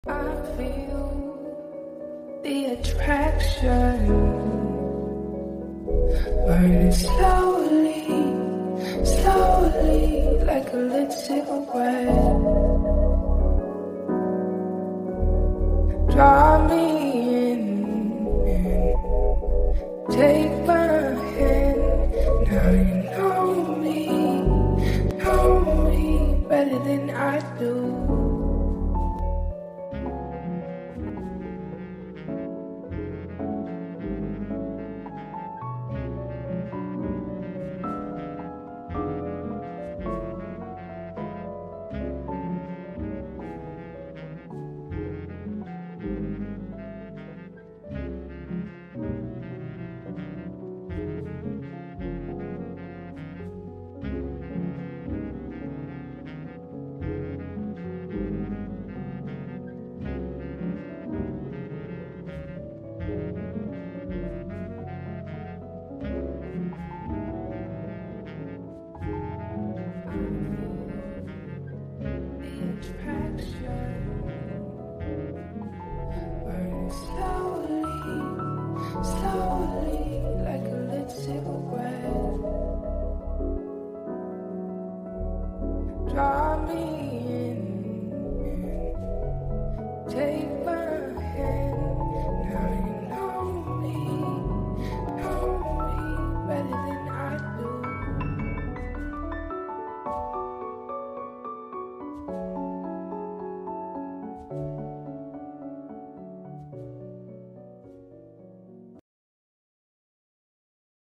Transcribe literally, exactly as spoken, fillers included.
I feel the attraction burning slowly, slowly, like a lit cigarette. Draw me in and take my hand. Now you know me, know me better than I do. The attraction.